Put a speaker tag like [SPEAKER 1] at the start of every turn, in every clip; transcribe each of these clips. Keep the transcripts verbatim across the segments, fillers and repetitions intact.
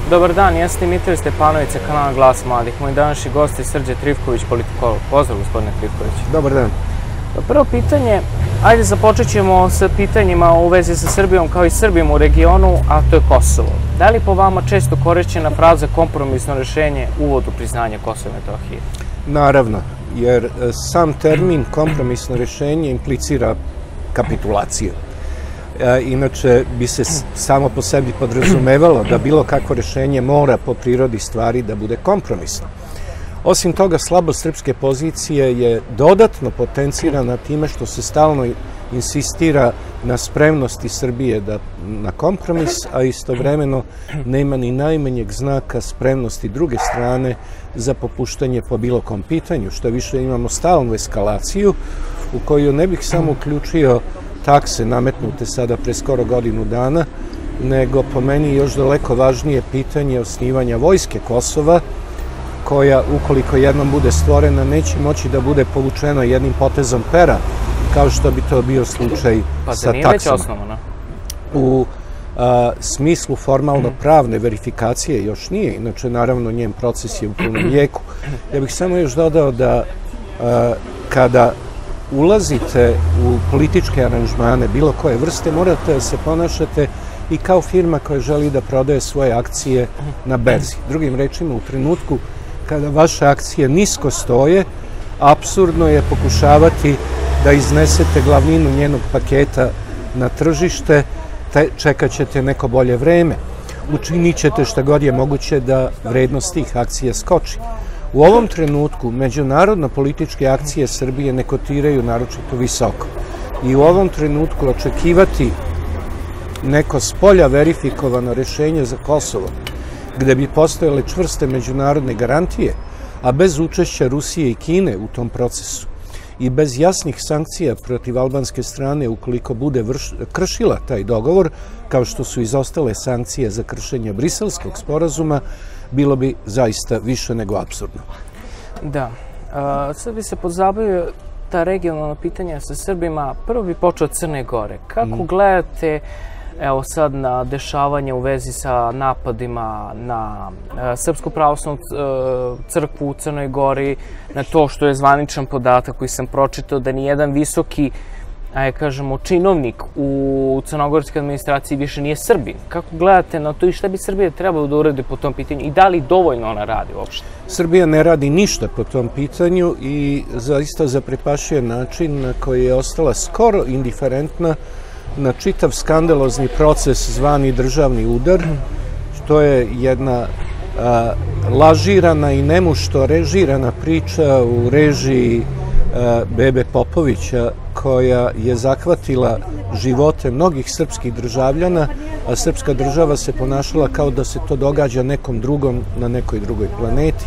[SPEAKER 1] Dobar dan, ja sam Dimitrij Stepanović sa kanala Glas mladih. Moj današnji gost je Srđan Trifković, politikolog. Pozdrav, gospodine Trifković.
[SPEAKER 2] Dobar dan.
[SPEAKER 1] Prvo pitanje, ajde započet ćemo sa pitanjima u vezi sa Srbijom kao i Srbijom u regionu, a to je Kosovo. Da li po vama često korišćena fraza kompromisno rešenje uvod u priznanje Kosova i Metohije?
[SPEAKER 2] Naravno, jer sam termin kompromisno rešenje implicira kapitulaciju. Inače bi se samo po sebi podrazumevalo da bilo kakvo rešenje mora po prirodi stvari da bude kompromisno. Osim toga, slabost srpske pozicije je dodatno potencirana time što se stalno insistira na spremnosti Srbije na kompromis, a istovremeno nema ni najmanjeg znaka spremnosti druge strane za popuštanje po bilo kom pitanju. Što više, imamo stalnu eskalaciju u koju ne bih samo uključio takse nametnute sada pre skoro godinu dana, nego po meni još daleko važnije pitanje osnivanja vojske Kosova, koja, ukoliko jednom bude stvorena, neće moći da bude povučena jednim potezom pera, kao što bi to bio slučaj sa taksama. U smislu formalno-pravne verifikacije još nije, inače, naravno, njen proces je u punom jeku. Ja bih samo još dodao da kada ulazite u političke aranžmane bilo koje vrste, morate da se ponašate i kao firma koja želi da prodaje svoje akcije na berzi. Drugim rečima, u trenutku kada vaše akcije nisko stoje, apsurdno je pokušavati da iznesete glavninu njenog paketa na tržište, čekat ćete neko bolje vreme. Učinit ćete šta god je moguće da vrednost tih akcija skoči. U ovom trenutku međunarodno političke akcije Srbije ne kotiraju naročito visoko. I u ovom trenutku očekivati neko spolja verifikovano rešenje za Kosovo, gde bi postojale čvrste međunarodne garantije, a bez učešća Rusije i Kine u tom procesu i bez jasnih sankcija protiv albanske strane ukoliko bude kršila taj dogovor, kao što su izostale sankcije za kršenje Briselskog sporazuma, bilo bi zaista više nego apsurdno.
[SPEAKER 1] Da. Sad bi se pozabavio ta regionalna pitanja sa Srbima. Prvo bi počeo od Crne Gore. Kako gledate evo sad na dešavanje u vezi sa napadima na Srpsku pravoslavnu crkvu u Crnoj Gori, na to što je zvaničan podatak koji sam pročitao da nijedan visoki, ajde kažemo, činovnik u crnogorskoj administraciji više nije Srbin. Kako gledate na to i šta bi Srbija trebalo da uradi po tom pitanju i da li dovoljno ona radi uopšte?
[SPEAKER 2] Srbija ne radi ništa po tom pitanju i zaista zaprepašuje način na koji je ostala skoro indiferentna na čitav skandalozni proces zvani državni udar, što je jedna lažirana i nemušto režirana priča u režiji Bebe Popovića, koja je zahvatila živote mnogih srpskih državljana, a srpska država se ponašala kao da se to događa nekom drugom na nekoj drugoj planeti.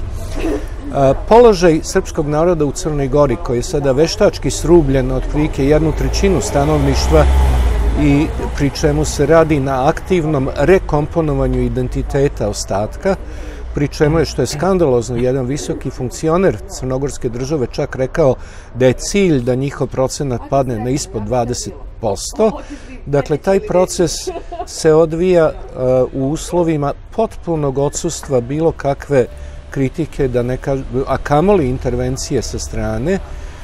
[SPEAKER 2] Položaj srpskog naroda u Crnoj Gori, koji je sada veštački srubljen od otprilike jednu trećinu stanovništva i pri čemu se radi na aktivnom rekomponovanju identiteta ostatka, pri čemu je, što je skandalozno, jedan visoki funkcioner crnogorske države čak rekao da je cilj da njihov procenat padne na ispod dvadeset posto. Dakle, taj proces se odvija u uslovima potpunog odsustva bilo kakve kritike, a kamoli intervencije sa strane.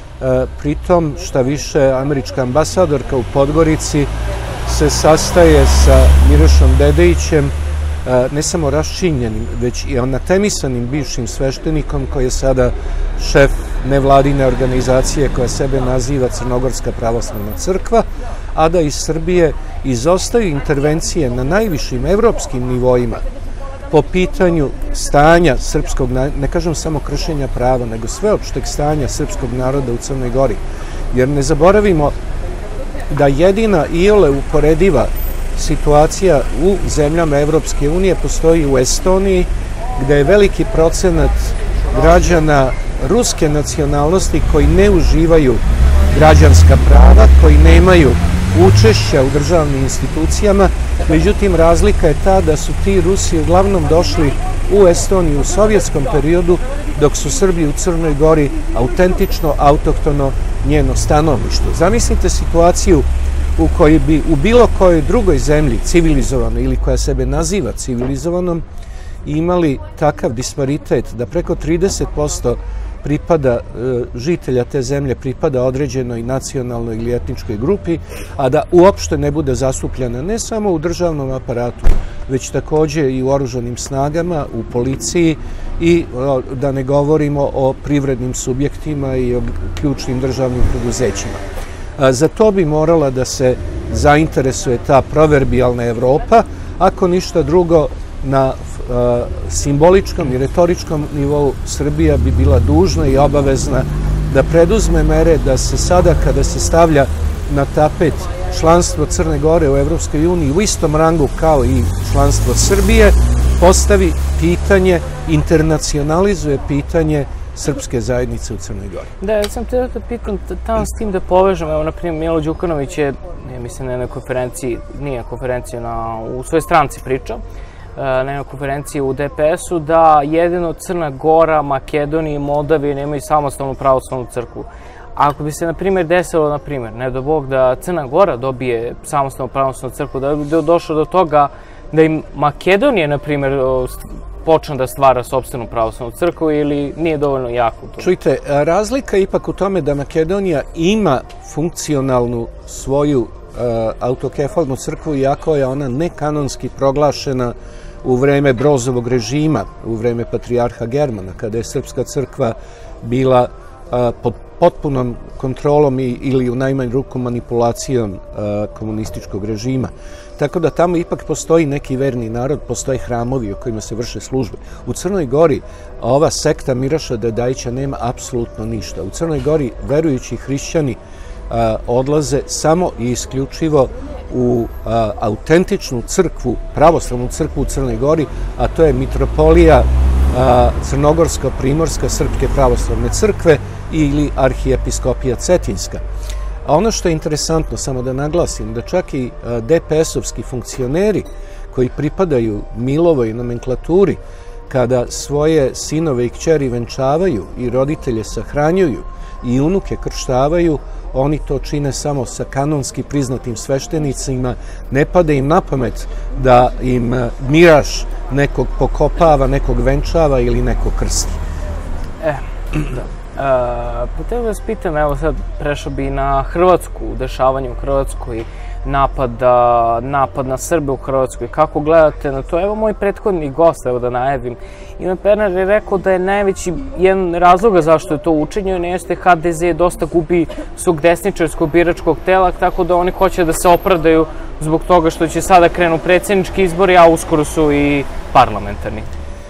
[SPEAKER 2] Pritom, šta više, američka ambasadorka u Podgorici se sastaje sa Mirošom Dedejićem, ne samo raščinjenim, već i anatemisanim bivšim sveštenikom koji je sada šef nevladine organizacije koja sebe naziva Crnogorska pravoslavna crkva, a da iz Srbije izostaju intervencije na najvišim evropskim nivoima po pitanju stanja srpskog, ne kažem samo kršenja prava, nego sveopšteg stanja srpskog naroda u Crnoj Gori. Jer ne zaboravimo da jedina iole uporediva situacija u zemljama Evropske unije postoji u Estoniji, gde je veliki procenat građana ruske nacionalnosti koji ne uživaju građanska prava, koji nemaju učešća u državnim institucijama. Međutim, razlika je ta da su ti Rusi uglavnom došli u Estoniju u sovjetskom periodu, dok su Srbi u Crnoj Gori autentično, autohtono njeno stanovništvo. Zamislite situaciju u kojoj bi u bilo kojoj drugoj zemlji civilizovanoj ili koja sebe naziva civilizovanom imali takav disparitet da preko trideset posto pripada, žitelja te zemlje pripada određenoj nacionalnoj ili etničkoj grupi, a da uopšte ne bude zastupljena ne samo u državnom aparatu, već takođe i u oružanim snagama, u policiji i da ne govorimo o privrednim subjektima i o ključnim državnim preduzećima. Za to bi morala da se zainteresuje ta proverbijalna Evropa, ako ništa drugo na simboličkom i retoričkom nivou Srbija bi bila dužna i obavezna da preduzme mere da se sada kada se stavlja na tapet članstvo Crne Gore u Evropskoj uniji u istom rangu kao i članstvo Srbije, postavi pitanje, internacionalizuje pitanje srpske zajednice u Crnoj Gori.
[SPEAKER 1] Da, ja sam te da pitam tamo s tim da povežem, evo, na primjer, Milo Đukanović je, ja mislim, na jednoj konferenciji, nije konferenciji, u svojoj stranci pričao, na jednoj konferenciji u D P S-u, da jedino Crna Gora, Makedonija i Moldavija nemaju samostalnu pravoslavnu crkvu. Ako bi se, na primjer, desilo, na primjer, ne do Bog, da Crna Gora dobije samostalnu pravoslavnu crkvu, da bi došlo do toga da i Makedonija, na primjer, počne da stvara sopstvenu pravoslavnu crkvu ili nije dovoljno jako u to?
[SPEAKER 2] Čujte, razlika je ipak u tome da Makedonija ima funkcionalnu svoju autokefalnu crkvu, iako je ona nekanonski proglašena u vreme Brozovog režima, u vreme patrijarha Germana, kada je srpska crkva bila pod potpunom kontrolom ili u najmanju ruku manipulacijom komunističkog režima. Tako da tamo ipak postoji neki verni narod, postoje hramovi u kojima se vrše službe. U Crnoj Gori ova sekta Miraša Dedajića nema apsolutno ništa. U Crnoj Gori verujući hrišćani odlaze samo i isključivo u autentičnu crkvu, pravoslavnu crkvu u Crnoj Gori, a to je mitropolija Crnogorsko-Primorska Srpske pravoslavne crkve ili arhijepiskopija Cetinjska. A ono što je interesantno, samo da naglasim, da čak i D P S-ovski funkcioneri koji pripadaju Milovoj nomenklaturi, kada svoje sinove i kćeri venčavaju i roditelje sahranjuju i unuke krštavaju, oni to čine samo sa kanonski priznatim sveštenicima, ne pada im na pamet da im miraš nekog pokopava, nekog venčava ili nekog krsti.
[SPEAKER 1] E, da. Pa te vas pitam, evo sad prešao bi na Hrvatsku, dešavanje u Hrvatskoj, napad, napad na Srbe u Hrvatskoj. Kako gledate na to? Evo moj prethodni gost, evo da najavim, Ivan Pernar je rekao da je najveći jedan razloga zašto je to učinjeno, jeste H D Z dosta gubi svog desničarskog biračkog tela, tako da oni hoće da se opravdaju zbog toga što će sada krenu predsjednički izbori, a uskoro su i parlamentarni.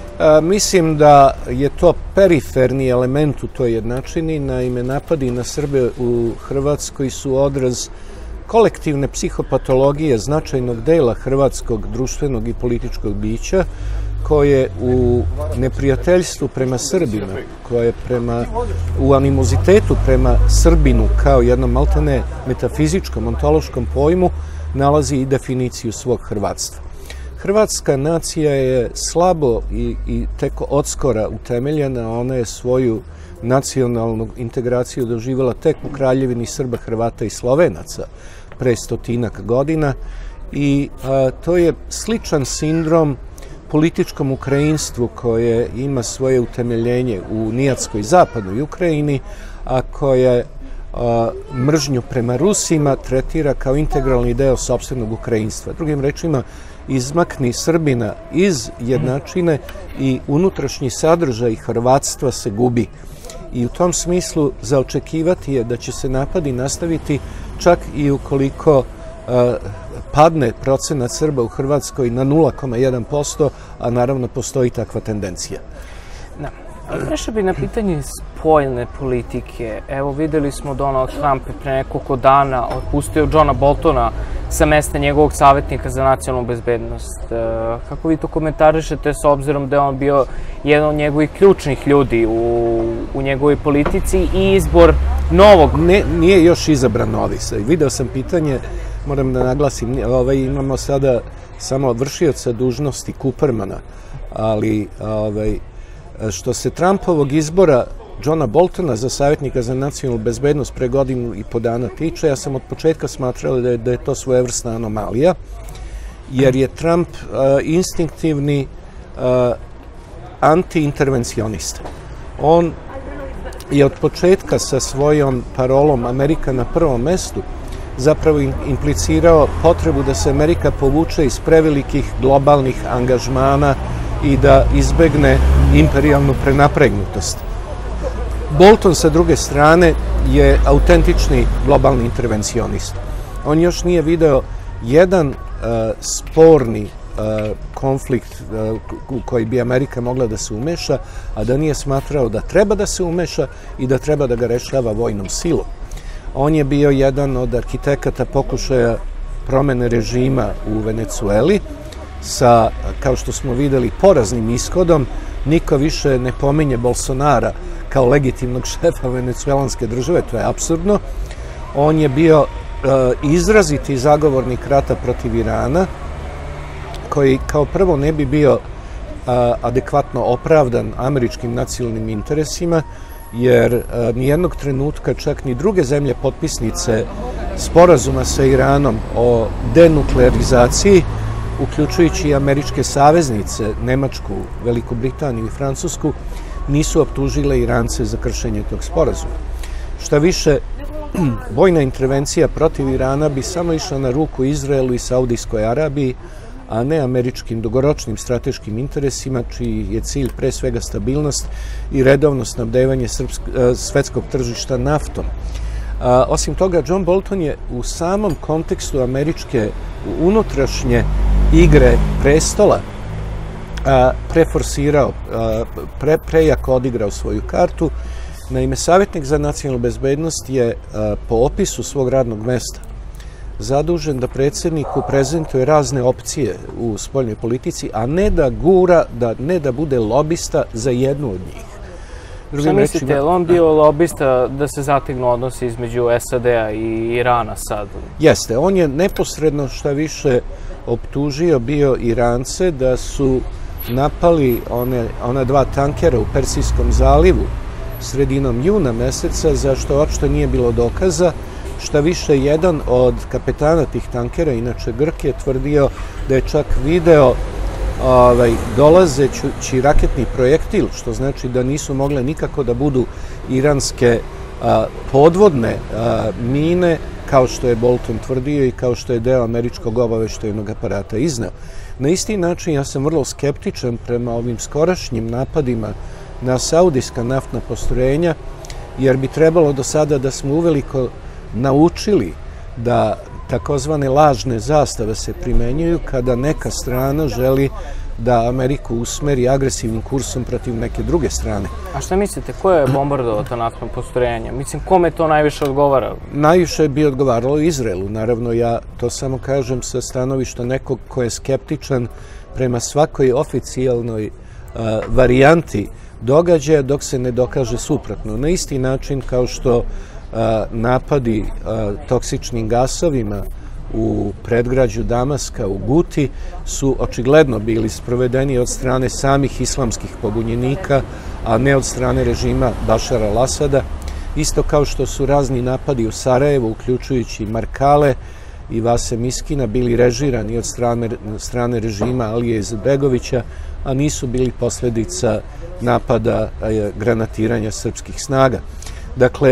[SPEAKER 2] Mislim da je to periferni element u toj jednačini. Naime, napadi na Srbe u Hrvatskoj su odraz kolektivne psihopatologije značajnog dela hrvatskog društvenog i političkog bića, koje u neprijateljstvu prema Srbima, koje prema, u animozitetu prema Srbinu kao jednom maltene metafizičkom, ontološkom pojmu, nalazi i definiciju svog hrvatstva. Hrvatska nacija je slabo i, i tek odskora utemeljena, ona je svoju nacionalnu integraciju doživjela tek u Kraljevini Srba, Hrvata i Slovenaca pre stotinak godina i a, to je sličan sindrom političkom ukrajinstvu koje ima svoje utemeljenje u Nijatskoj zapadnoj Ukrajini, a koje a, mržnju prema Rusima tretira kao integralni deo sopstvenog ukrajinstva. Drugim rečima, izmakni Srbina iz jednačine i unutrašnji sadržaj hrvatstva se gubi. I u tom smislu za očekivati je da će se napadi nastaviti čak i ukoliko a, padne procenat Srba u Hrvatskoj na nula zarez jedan posto, a naravno postoji takva tendencija.
[SPEAKER 1] Da. Prešao bi na pitanje spoljne politike. Evo, videli smo Donald Trump pre nekoliko dana otpustio Johna Boltona sa mesta njegovog savjetnika za nacionalnu bezbednost. Kako vi to komentarišete s obzirom da je on bio jedan od njegovih ključnih ljudi u, u njegovoj politici i izbor novog?
[SPEAKER 2] Ne, nije još izabran novi. Video sam pitanje, moram da naglasim, ovaj, imamo sada samo vršioca dužnosti Kupermana, ali ovaj, što se Trumpovog izbora Johna Boltona za savjetnika za nacionalnu bezbednost pre godinu i po dana tiče, ja sam od početka smatrala da je, da je to svojevrsna anomalija, jer je Trump uh, instinktivni uh, anti-intervencionista. On je od početka sa svojom parolom Amerika na prvom mestu zapravo implicirao potrebu da se Amerika povuče iz prevelikih globalnih angažmana i da izbegne imperijalnu prenapregnutost. Bolton, sa druge strane, je autentični globalni intervencionist. On još nije video jedan uh, sporni uh, konflikt uh, u koji bi Amerika mogla da se umeša, a da nije smatrao da treba da se umeša i da treba da ga rešava vojnom silom. On je bio jedan od arhitekata pokušaja promene režima u Venecueli sa, kao što smo videli, poraznim ishodom. Niko više ne pominje Bolsonara kao legitimnog šefa venecuelanske države, to je apsurdno. On je bio e, izraziti zagovornik rata protiv Irana, koji kao prvo ne bi bio a, adekvatno opravdan američkim nacionalnim interesima, jer a, nijednog trenutka čak ni druge zemlje potpisnice sporazuma sa Iranom o denuklearizaciji, uključujući i američke saveznice, Nemačku, Veliku Britaniju i Francusku, nisu optužile Irance za kršenje tog sporazuma. Šta više, vojna intervencija protiv Irana bi samo išla na ruku Izraelu i Saudijskoj Arabiji, a ne američkim dugoročnim strateškim interesima, čiji je cilj pre svega stabilnost i redovno snabdevanje svetskog tržišta naftom. A, osim toga, John Bolton je u samom kontekstu američke unutrašnje igre prestola a, preforsirao, a, pre, prejako odigrao svoju kartu. Naime, savjetnik za nacionalnu bezbednost je a, po opisu svog radnog mesta zadužen da predsjedniku prezentuje razne opcije u spoljnoj politici, a ne da gura, da, ne da bude lobista za jednu od njih.
[SPEAKER 1] Šta mislite, je li on bio lobista da se zategnu odnosi između S A D-a i Irana sad?
[SPEAKER 2] Jeste, on je neposredno, šta više, optužio bio Irance da su napali one, ona dva tankera u Persijskom zalivu sredinom juna meseca, za što uopšte nije bilo dokaza. Šta više, jedan od kapetana tih tankera, inače Grk, je tvrdio da je čak video ovaj, dolazeći raketni projektil, što znači da nisu mogle nikako da budu iranske a, podvodne a, mine, kao što je Bolton tvrdio i kao što je deo američkog obaveštajnog aparata izneo. Na isti način ja sam vrlo skeptičan prema ovim skorašnjim napadima na saudijska naftna postrojenja, jer bi trebalo do sada da smo uveliko naučili da takozvane lažne zastave se primenjuju kada neka strana želi da Ameriku usmeri agresivnim kursom protiv neke druge strane.
[SPEAKER 1] A šta mislite, ko je bombardovao to naftno postrojenje? Mislim, kome to najviše odgovara?
[SPEAKER 2] Najviše bi odgovaralo Izraelu. Naravno, ja to samo kažem sa stanovišta nekog ko je skeptičan prema svakoj oficijalnoj uh, varijanti događaja dok se ne dokaže suprotno. Na isti način kao što a, napadi a, toksičnim gasovima u predgrađu Damaska, u Guti, su očigledno bili sprovedeni od strane samih islamskih pobunjenika, a ne od strane režima Bašara al-Asada. Isto kao što su razni napadi u Sarajevu, uključujući Markale i Vase Miskina, bili režirani od strane, strane režima Alije Izetbegovića, a nisu bili posljedica napada a, granatiranja srpskih snaga. Dakle,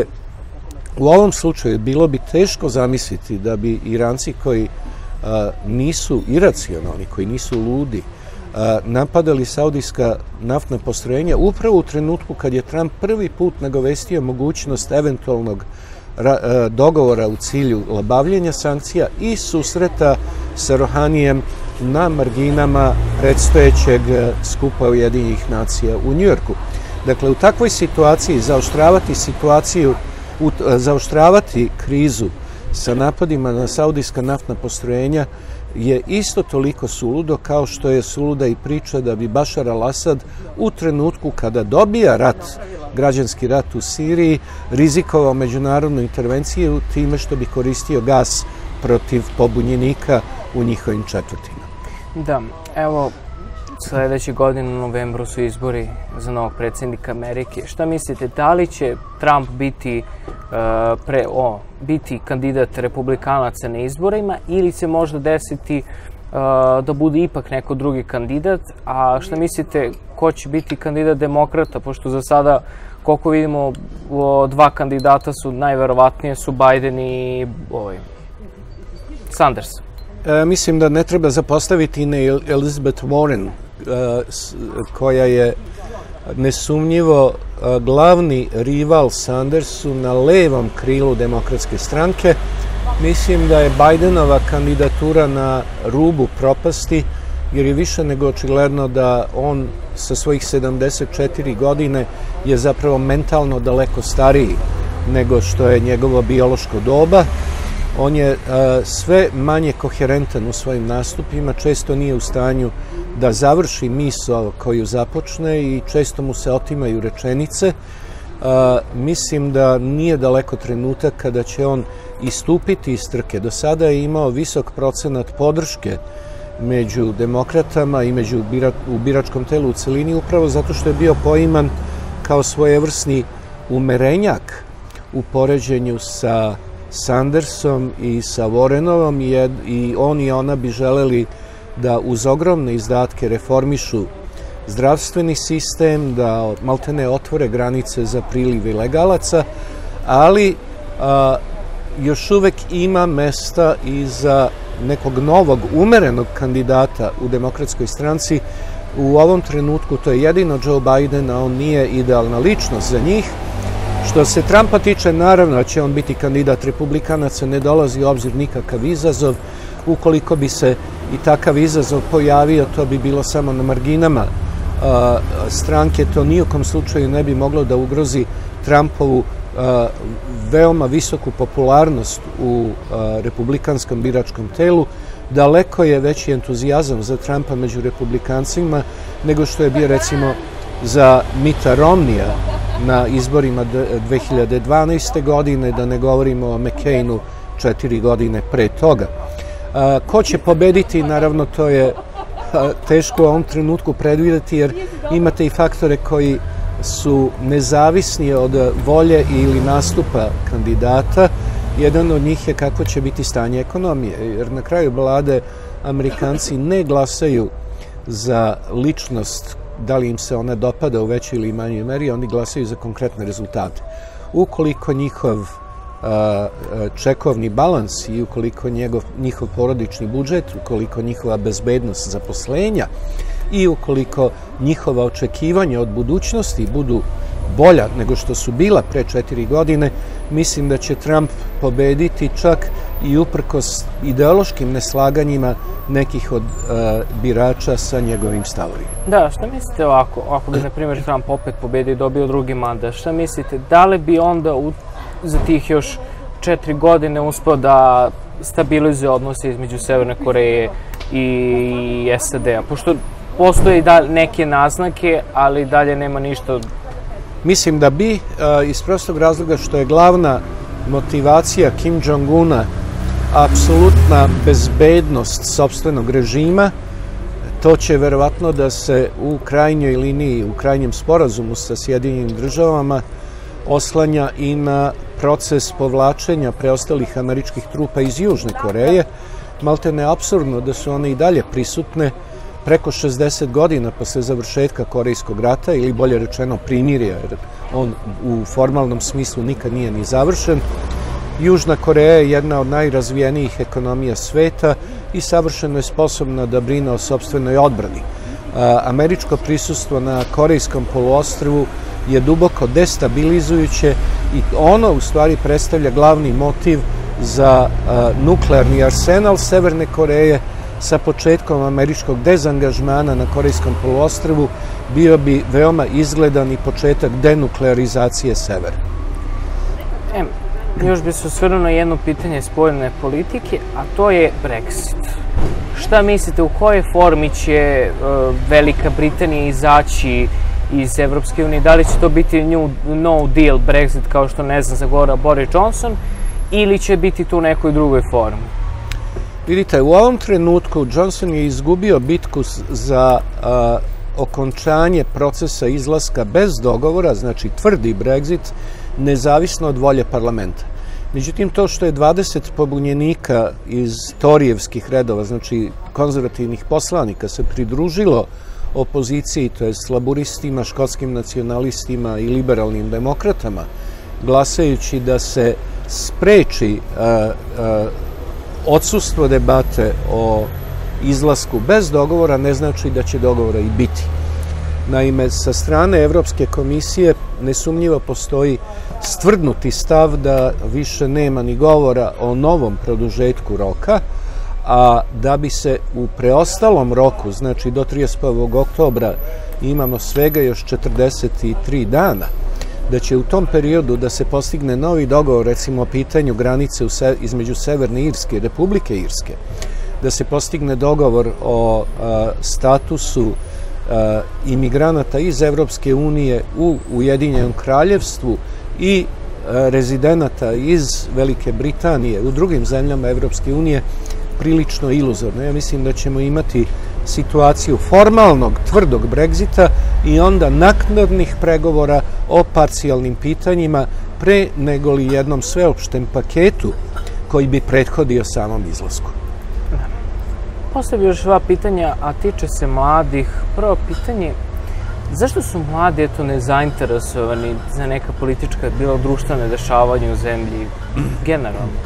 [SPEAKER 2] u ovom slučaju bilo bi teško zamisliti da bi Iranci koji a, nisu iracionalni, koji nisu ludi, a, napadali saudijska naftna postrojenja upravo u trenutku kad je Trump prvi put nagovestio mogućnost eventualnog ra, a, dogovora u cilju labavljenja sankcija i susreta sa Rohanijem na marginama predstojećeg skupa Ujedinjenih nacija u Njujorku. Dakle, u takvoj situaciji zaoštravati situaciju zaoštravati krizu sa napadima na saudijska naftna postrojenja je isto toliko suludo kao što je suluda i priča da bi Bašar al-Asad u trenutku kada dobija rat, građanski rat u Siriji, rizikovao međunarodnu intervenciju time što bi koristio gas protiv pobunjenika u njihovim četvrtima.
[SPEAKER 1] Da, evo, sljedeće godine u novembru su izbori za novog predsjednika Amerike. Šta mislite, da li će Trump biti, uh, pre, o, biti kandidat republikanaca na izborima ili će možda desiti uh, da bude ipak neko drugi kandidat? A šta mislite, ko će biti kandidat demokrata, pošto za sada, koliko vidimo, dva kandidata su najverovatnije su Biden i ovaj, Sanders.
[SPEAKER 2] E, mislim da ne treba zapostaviti ne Elizabeth Warren, e, koja je nesumnjivo glavni rival Sandersu na levom krilu demokratske stranke. Mislim da je Bidenova kandidatura na rubu propasti, jer je više nego očigledno da on sa svojih sedamdeset četiri godine je zapravo mentalno daleko stariji nego što je njegovo biološko doba. On je uh, sve manje koherentan u svojim nastupima, često nije u stanju da završi misao koju započne i često mu se otimaju rečenice. Uh, mislim da nije daleko trenutak kada će on istupiti iz trke. Do sada je imao visok procenat podrške među demokratama i među bira, u biračkom telu u celini, upravo zato što je bio poiman kao svojevrsni umerenjak u poređenju sa Sandersom i sa Warrenovom, i on i ona bi želeli da uz ogromne izdatke reformišu zdravstveni sistem, da maltene otvore granice za priliv ilegalaca, ali a, još uvek ima mesta i za nekog novog, umerenog kandidata u demokratskoj stranci. U ovom trenutku to je jedino Joe Biden, a on nije idealna ličnost za njih. Što se Trumpa tiče, naravno da će on biti kandidat republikanaca, ne dolazi u obzir nikakav izazov. Ukoliko bi se i takav izazov pojavio, to bi bilo samo na marginama a, stranke. To nijukom slučaju ne bi moglo da ugrozi Trumpovu a, veoma visoku popularnost u a, republikanskom biračkom telu. Daleko je veći entuzijazam za Trumpa među republikancima nego što je bio recimo za Mitta Romneya na izborima dve hiljade dvanaeste. godine, da ne govorimo o McCainu četiri godine pre toga. A, ko će pobediti, naravno to je a, teško u ovom trenutku predvideti, jer imate i faktore koji su nezavisni od volje ili nastupa kandidata. Jedan od njih je kako će biti stanje ekonomije, jer na kraju balade Amerikanci ne glasaju za ličnost, da li im se ona dopada u većoj ili manjoj meri, oni glasaju za konkretne rezultate. Ukoliko njihov a, čekovni balans i ukoliko njegov, njihov porodični budžet, ukoliko njihova bezbednost zaposlenja i ukoliko njihova očekivanja od budućnosti budu bolja nego što su bila pre četiri godine, mislim da će Trump pobediti čak i uprkos ideološkim neslaganjima nekih od uh, birača sa njegovim stavovima.
[SPEAKER 1] Da, šta mislite ovako, ako bi, na primjer, Trump opet pobedio i dobio drugi mandat, šta mislite, da li bi onda u, za tih još četiri godine uspeo da stabilizuje odnose između Severne Koreje i S A D-a? Pošto postoje i da, neke naznake, ali dalje nema ništa.
[SPEAKER 2] Mislim da bi, iz prostog razloga što je glavna motivacija Kim Jong-una apsolutna bezbednost sopstvenog režima. To će verovatno da se u krajnjoj liniji, u krajnjem sporazumu sa Sjedinjenim državama oslanja i na proces povlačenja preostalih američkih trupa iz Južne Koreje. Maltene je apsurdno da su one i dalje prisutne preko šezdeset godina posle završetka Korejskog rata, ili bolje rečeno primirja, jer on u formalnom smislu nikad nije ni završen. Južna Koreja je jedna od najrazvijenijih ekonomija sveta i savršeno je sposobna da brine o sopstvenoj odbrani. Američko prisustvo na Korejskom poluostrvu je duboko destabilizujuće i ono u stvari predstavlja glavni motiv za nuklearni arsenal Severne Koreje. Sa početkom američkog dezangažmana na Korejskom poluostrvu bio bi veoma izgledan i početak denuklearizacije severa.
[SPEAKER 1] E, još bi se osvrnuo na jedno pitanje spoljne politike, a to je Brexit. Šta mislite, u kojoj formi će uh, Velika Britanija izaći iz Evropske unije? Da li će to biti new, no deal Brexit, kao što ne znam zagovara Boris Johnson, ili će biti tu u nekoj drugoj formi?
[SPEAKER 2] Vidite, u ovom trenutku Johnson je izgubio bitku za a, okončanje procesa izlaska bez dogovora, znači tvrdi Brexit, nezavisno od volje parlamenta. Međutim, to što je dvadeset pobunjenika iz torijevskih redova, znači konzervativnih poslanika, se pridružilo opoziciji, to jest laburistima, škotskim nacionalistima i liberalnim demokratama, glasajući da se spreči odsustvo debate o izlasku bez dogovora, ne znači da će dogovora i biti. Naime, sa strane Evropske komisije nesumnjivo postoji stvrdnuti stav da više nema ni govora o novom produžetku roka, a da bi se u preostalom roku, znači do trideset prvog oktobra, imamo svega još četrdeset tri dana, da će u tom periodu da se postigne novi dogovor, recimo o pitanju granice između Severne Irske i Republike Irske, da se postigne dogovor o statusu imigranata iz Evropske unije u Ujedinjenom kraljevstvu i rezidenata iz Velike Britanije u drugim zemljama Evropske unije, prilično iluzorno. Ja mislim da ćemo imati situaciju formalnog, tvrdog Brexita i onda naknadnih pregovora o parcijalnim pitanjima pre nego li jednom sveopštem paketu koji bi prethodio samom izlasku.
[SPEAKER 1] Postavio još dva pitanja, a tiče se mladih. Prvo pitanje, zašto su mladi eto nezainteresovani za neka politička, bilo društvene dešavanja u zemlji generalno?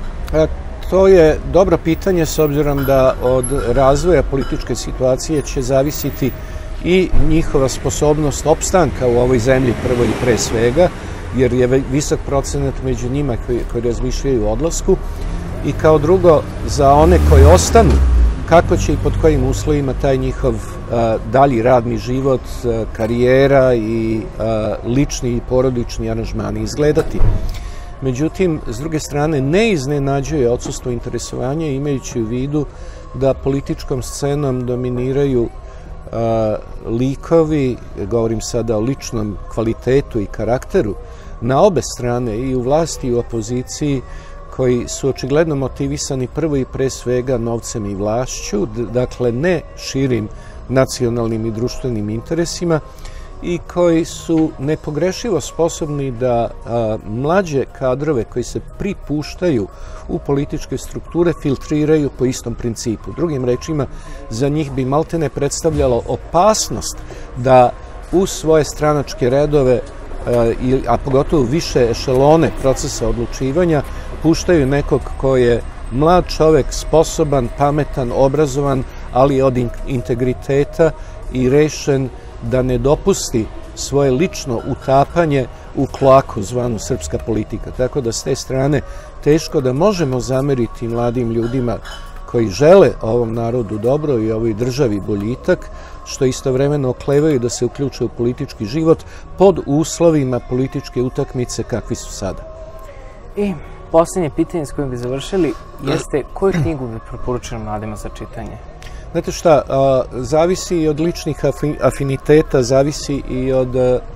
[SPEAKER 2] To je dobro pitanje s obzirom da od razvoja političke situacije će zavisiti i njihova sposobnost opstanka u ovoj zemlji prvo i pre svega, jer je visok procenat među njima koji, koji razmišljaju o odlasku, i kao drugo za one koji ostanu, kako će i pod kojim uslovima taj njihov a, dalji radni život, a, karijera i a, lični i porodični aranžmani izgledati. Međutim, s druge strane, ne iznenađuje odsustvo interesovanja, imajući u vidu da političkom scenom dominiraju a, likovi, govorim sada o ličnom kvalitetu i karakteru, na obe strane, i u vlasti i u opoziciji, koji su očigledno motivisani prvo i pre svega novcem i vlašću, dakle ne širim nacionalnim i društvenim interesima, i koji su nepogrešivo sposobni da a, mlađe kadrove koji se pripuštaju u političke strukture filtriraju po istom principu. Drugim rečima, za njih bi maltene predstavljalo opasnost da u svoje stranačke redove, a, a pogotovo više ešelone procesa odlučivanja, puštaju nekog ko je mlad čovek, sposoban, pametan, obrazovan, ali od integriteta i rešen da ne dopusti svoje lično utapanje u klaku zvanu srpska politika. Tako da s te strane teško da možemo zameriti mladim ljudima koji žele ovom narodu dobro i ovoj državi boljitak, što istovremeno oklevaju da se uključe u politički život pod uslovima političke utakmice kakvi su sada.
[SPEAKER 1] I posljednje pitanje s kojim bi završili jeste koju knjigu bi preporučili mladima za čitanje?
[SPEAKER 2] Znate šta, a, zavisi i od ličnih afiniteta, zavisi i od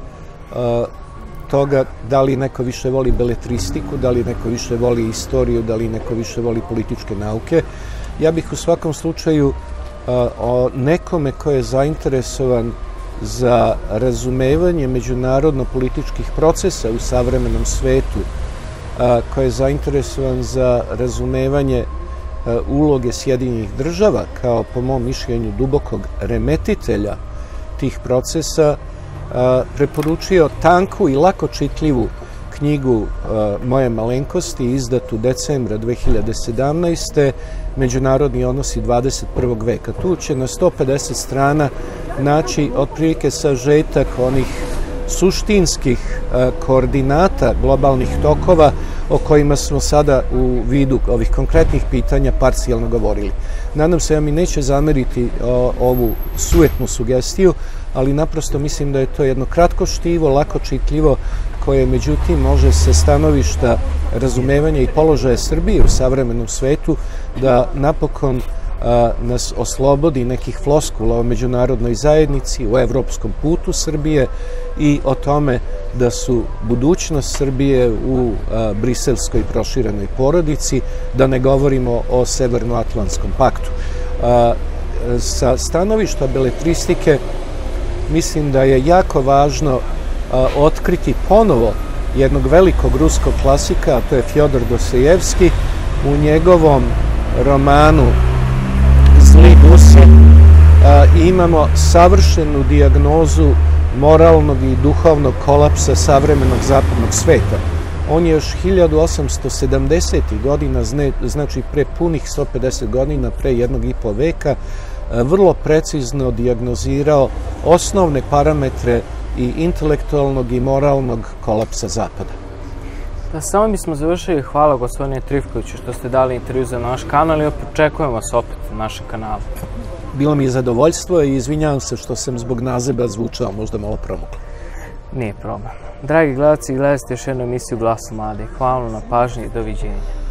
[SPEAKER 2] a, toga da li neko više voli beletristiku, da li neko više voli istoriju, da li neko više voli političke nauke. Ja bih u svakom slučaju a, o nekome ko je zainteresovan za razumevanje međunarodno-političkih procesa u savremenom svetu, a, ko je zainteresovan za razumevanje uloge Sjedinjenih država kao, po mom mišljenju, dubokog remetitelja tih procesa, preporučio tanku i lako čitljivu knjigu Moje malenkosti, izdatu decembra dve hiljade sedamnaeste. Međunarodni odnosi dvadeset prvog veka. Tu će na sto pedeset strana naći otprilike sažetak onih suštinskih koordinata globalnih tokova o kojima smo sada u vidu ovih konkretnih pitanja parcijalno govorili. Nadam se da mi neće zameriti ovu sujetnu sugestiju, ali naprosto mislim da je to jedno kratko štivo, lako čitljivo, koje međutim može sa stanovišta razumevanja i položaja Srbije u savremenom svetu da napokon nas oslobodi nekih floskula o međunarodnoj zajednici, o evropskom putu Srbije i o tome da su budućnost Srbije u briselskoj proširenoj porodici, da ne govorimo o Severnoatlantskom paktu. Sa stanovišta beletristike mislim da je jako važno otkriti ponovo jednog velikog ruskog klasika, a to je Fjodor Dostojevski, u njegovom romanu Zli Gusi, i imamo savršenu dijagnozu moralnog i duhovnog kolapsa savremenog zapadnog sveta. On je još hiljadu osamsto sedamdesetih godina, znači pre punih sto pedeset godina, pre jednog i po veka, vrlo precizno dijagnozirao osnovne parametre i intelektualnog i moralnog kolapsa Zapada.
[SPEAKER 1] Da, samo bismo završili. Hvala, gospodine Trifkoviću, što ste dali intervju za naš kanal i očekujemo vas opet na našem kanalu.
[SPEAKER 2] Bilo mi je zadovoljstvo i izvinjavam se što sam zbog nazeba zvučao možda malo promuklo.
[SPEAKER 1] Nije problem. Dragi gledalci, gledajte još jednu emisiju Glasu mladih. Hvala na pažnji i doviđenja.